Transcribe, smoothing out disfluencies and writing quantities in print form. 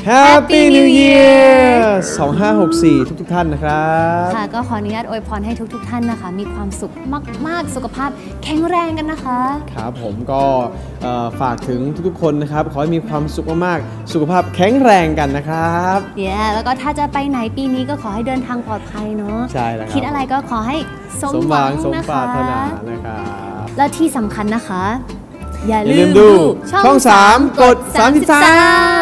Happy New Year 2564ทุกท่านนะครับค่ะก็ขออนุญาตอวยพรให้ทุกท่านนะคะมีความสุขมากๆสุขภาพแข็งแรงกันนะคะครับผมก็ฝากถึงทุกๆคนนะครับขอให้มีความสุขมากๆสุขภาพแข็งแรงกันนะครับแล้วก็ถ้าจะไปไหนปีนี้ก็ขอให้เดินทางปลอดภัยเนาะใช่แล้วครับคิดอะไรก็ขอให้สมหวังนะคะสมปรารถนานะครับและที่สำคัญนะคะอย่าลืมดูช่อง 3 กด 33